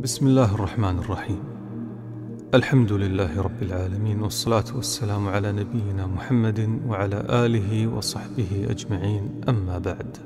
بسم الله الرحمن الرحيم. الحمد لله رب العالمين، والصلاة والسلام على نبينا محمد وعلى آله وصحبه أجمعين، أما بعد.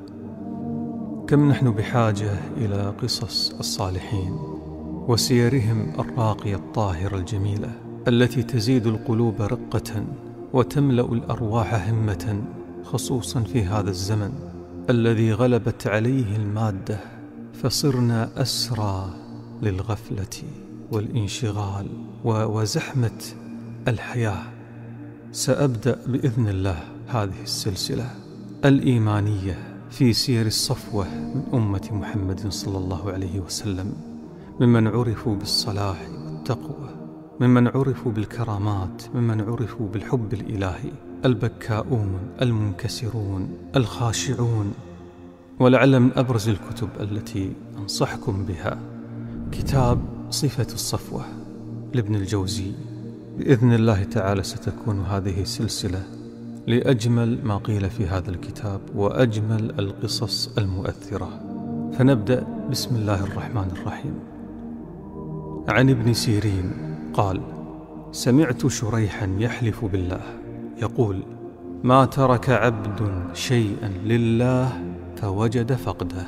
كم نحن بحاجة إلى قصص الصالحين وسيرهم الراقية الطاهرة الجميلة التي تزيد القلوب رقة وتملأ الأرواح همة، خصوصا في هذا الزمن الذي غلبت عليه المادة فصرنا أسرى للغفلة والانشغال وزحمة الحياة. سأبدأ بإذن الله هذه السلسلة الإيمانية في سير الصفوة من أمة محمد صلى الله عليه وسلم، ممن عرفوا بالصلاح والتقوى، ممن عرفوا بالكرامات، ممن عرفوا بالحب الإلهي، البكاؤون، المنكسرون، الخاشعون. ولعل من أبرز الكتب التي أنصحكم بها كتاب صفة الصفوة لابن الجوزي. بإذن الله تعالى ستكون هذه سلسلة لأجمل ما قيل في هذا الكتاب وأجمل القصص المؤثرة. فنبدأ بسم الله الرحمن الرحيم. عن ابن سيرين قال: سمعت شريحا يحلف بالله يقول: ما ترك عبد شيئا لله فوجد فقده.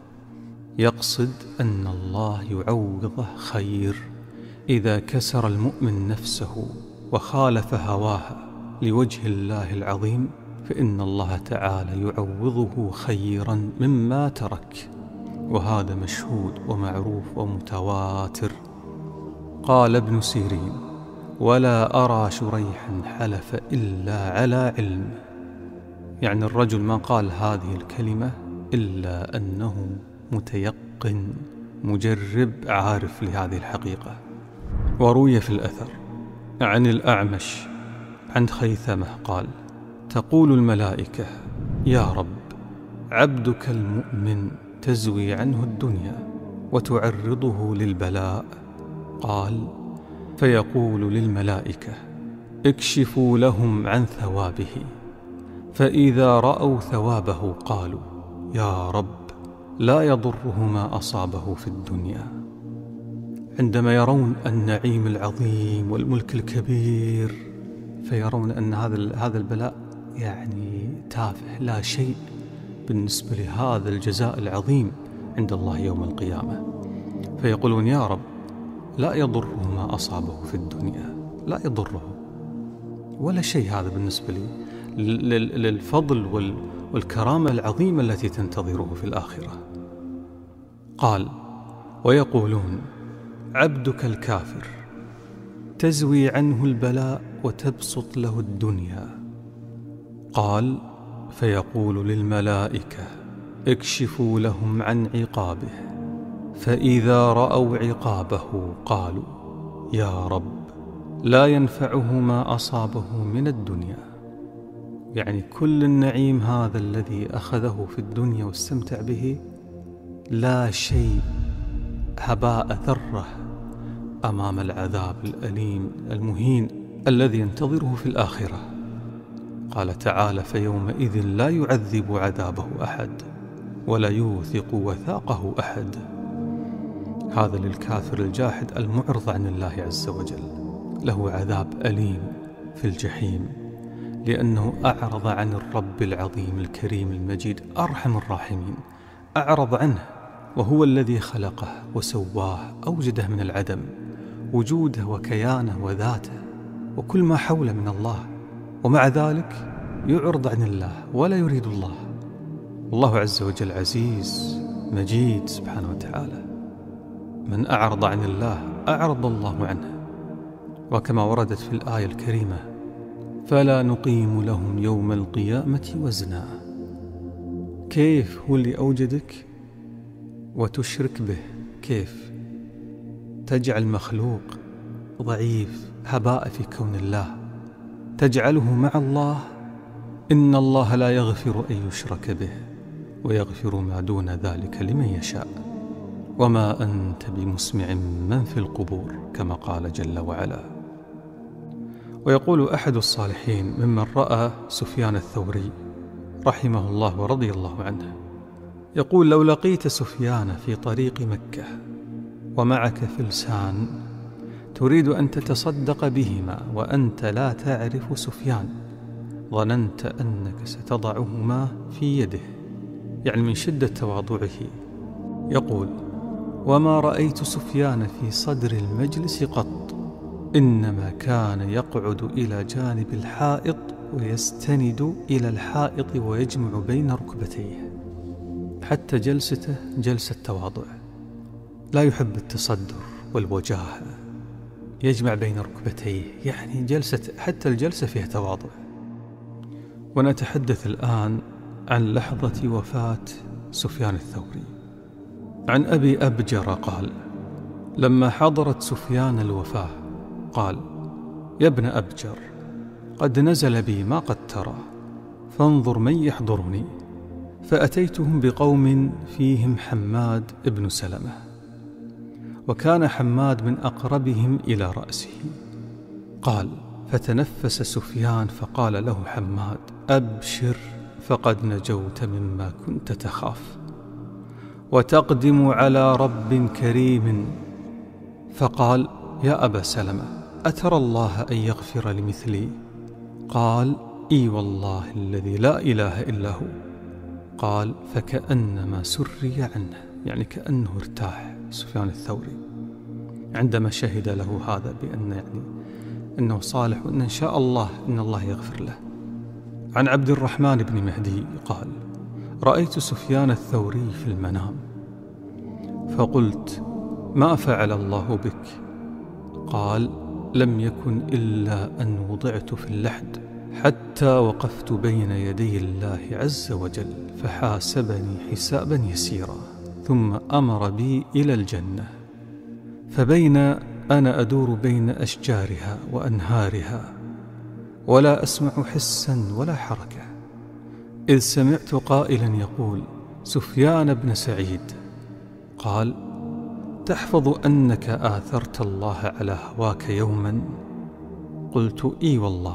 يقصد أن الله يعوضه خير إذا كسر المؤمن نفسه وخالف هواها لوجه الله العظيم، فإن الله تعالى يعوضه خيرا مما ترك، وهذا مشهود ومعروف ومتواتر. قال ابن سيرين: ولا أرى شريحا حلف إلا على علم، يعني الرجل ما قال هذه الكلمة إلا أنه متيقن مجرب عارف لهذه الحقيقة. وروي في الأثر عن الأعمش عن خيثمة قال: تقول الملائكة: يا رب، عبدك المؤمن تزوي عنه الدنيا وتعرضه للبلاء. قال: فيقول للملائكة: اكشفوا لهم عن ثوابه. فإذا رأوا ثوابه قالوا: يا رب، لا يضره ما أصابه في الدنيا. عندما يرون النعيم العظيم والملك الكبير فيرون أن هذا البلاء يعني تافه، لا شيء بالنسبة لهذا الجزاء العظيم عند الله يوم القيامة، فيقولون: يا رب، لا يضره ما أصابه في الدنيا، لا يضره ولا شيء، هذا بالنسبة للفضل والكرامة العظيمة التي تنتظره في الآخرة. قال: ويقولون: عبدك الكافر تزوي عنه البلاء وتبسط له الدنيا. قال: فيقول للملائكة: اكشفوا لهم عن عقابه. فإذا رأوا عقابه قالوا: يا رب، لا ينفعه ما أصابه من الدنيا. يعني كل النعيم هذا الذي أخذه في الدنيا واستمتع به لا شيء، هباء ذرة أمام العذاب الأليم المهين الذي ينتظره في الآخرة. قال تعالى: فيومئذ لا يعذب عذابه أحد ولا يوثق وثاقه أحد. هذا للكافر الجاحد المعرض عن الله عز وجل، له عذاب أليم في الجحيم، لأنه أعرض عن الرب العظيم الكريم المجيد أرحم الراحمين، أعرض عنه، وهو الذي خلقه وسواه، أوجده من العدم، وجوده وكيانه وذاته وكل ما حوله من الله، ومع ذلك يعرض عن الله ولا يريد الله. الله عز وجل عزيز مجيد سبحانه وتعالى، من أعرض عن الله أعرض الله عنه. وكما وردت في الآية الكريمة: فلا نقيم لهم يوم القيامة وزنا. كيف هو اللي أوجدك وتشرك به؟ كيف تجعل مخلوق ضعيف هباء في كون الله تجعله مع الله؟ إن الله لا يغفر أن يشرك به ويغفر ما دون ذلك لمن يشاء، وما أنت بمسمع من في القبور، كما قال جل وعلا. ويقول أحد الصالحين ممن رأى سفيان الثوري رحمه الله ورضي الله عنه، يقول: لو لقيت سفيان في طريق مكة ومعك فلسان تريد أن تتصدق بهما وأنت لا تعرف سفيان، ظننت أنك ستضعهما في يده، يعني من شدة تواضعه. يقول: وما رأيت سفيان في صدر المجلس قط، إنما كان يقعد إلى جانب الحائط ويستند إلى الحائط ويجمع بين ركبتيه، حتى جلسته جلسة تواضع، لا يحب التصدر والوجاهة، يجمع بين ركبتيه، يعني حتى الجلسة فيها تواضع. ونتحدث الآن عن لحظة وفاة سفيان الثوري. عن أبي أبجر قال: لما حضرت سفيان الوفاة قال: يا ابن أبجر، قد نزل بي ما قد ترى، فانظر من يحضرني. فأتيتهم بقوم فيهم حماد ابن سلمة، وكان حماد من أقربهم إلى رأسه. قال: فتنفس سفيان فقال له حماد: أبشر، فقد نجوت مما كنت تخاف، وتقدم على رب كريم. فقال: يا أبا سلمة، أترى الله أن يغفر لمثلي؟ قال: إي والله الذي لا إله إلا هو. قال: فكأنما سري عنه، يعني كأنه ارتاح سفيان الثوري عندما شهد له هذا بأن أنه صالح، وأن إن شاء الله أن الله يغفر له. عن عبد الرحمن بن مهدي قال: رأيت سفيان الثوري في المنام، فقلت: ما فعل الله بك؟ قال: لم يكن إلا أن وضعت في اللحد حتى وقفت بين يدي الله عز وجل، فحاسبني حسابا يسيرا، ثم أمر بي إلى الجنة، فبين أنا أدور بين أشجارها وأنهارها ولا أسمع حسا ولا حركة، إذ سمعت قائلا يقول: سفيان بن سعيد. قال: تحفظ أنك آثرت الله على هواك يوما؟ قلت: إي والله.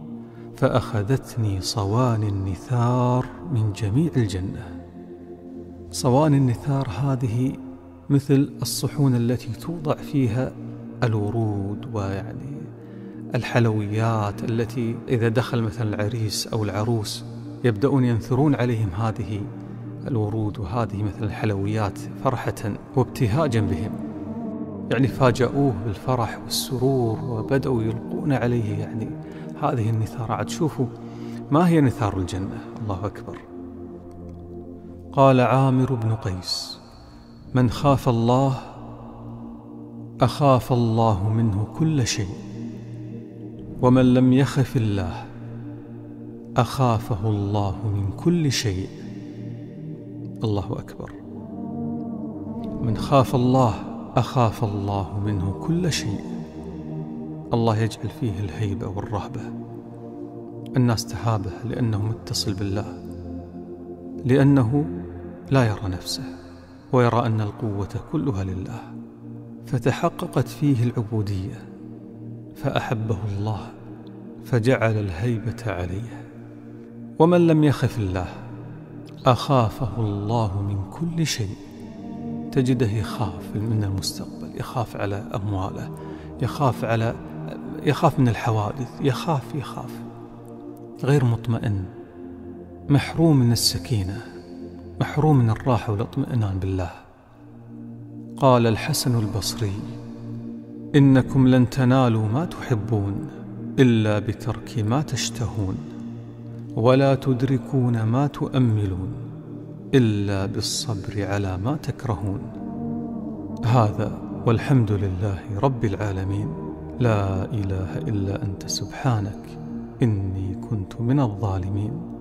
فأخذتني صواني النثار من جميع الجنة. صواني النثار هذه مثل الصحون التي توضع فيها الورود ويعني الحلويات، التي إذا دخل مثلا العريس أو العروس يبدأون ينثرون عليهم هذه الورود وهذه مثل الحلويات فرحة وابتهاجا بهم، يعني فاجأوه بالفرح والسرور وبدأوا يلقون عليه يعني هذه النثارات. شوفوا ما هي نثار الجنة، الله أكبر. قال عامر بن قيس: من خاف الله أخاف الله منه كل شيء، ومن لم يخف الله أخافه الله من كل شيء. الله أكبر. من خاف الله أخاف الله منه كل شيء. الله يجعل فيه الهيبة والرهبة، الناس تهابه لأنه متصل بالله، لأنه لا يرى نفسه ويرى أن القوة كلها لله، فتحققت فيه العبودية، فأحبه الله فجعل الهيبة عليه. ومن لم يخف الله أخافه الله من كل شيء. تجده يخاف من المستقبل، يخاف على أمواله، يخاف من الحوادث، يخاف غير مطمئن، محروم من السكينة، محروم من الراحة والاطمئنان بالله. قال الحسن البصري: إنكم لن تنالوا ما تحبون إلا بترك ما تشتهون، ولا تدركون ما تؤملون إلا بالصبر على ما تكرهون. هذا والحمد لله رب العالمين، لا إله إلا أنت سبحانك إني كنت من الظالمين.